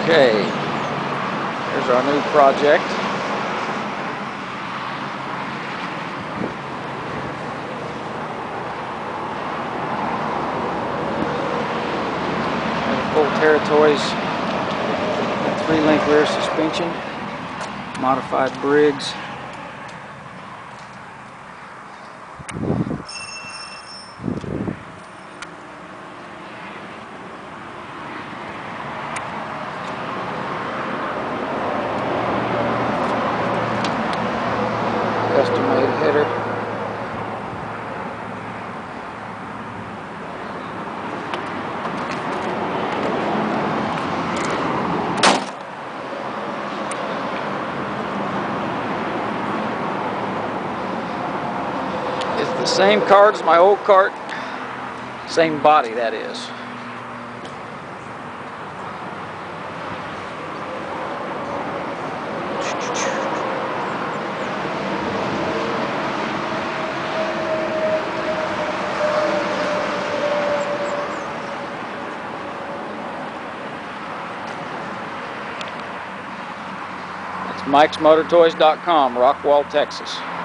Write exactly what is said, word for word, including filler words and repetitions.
Okay, here's our new project. Full Territories, three link rear suspension, modified Briggs. Custom-made header. It's the same cart as my old cart, same body that is. It's Mikes Motor Toys dot com, Rockwall, Texas.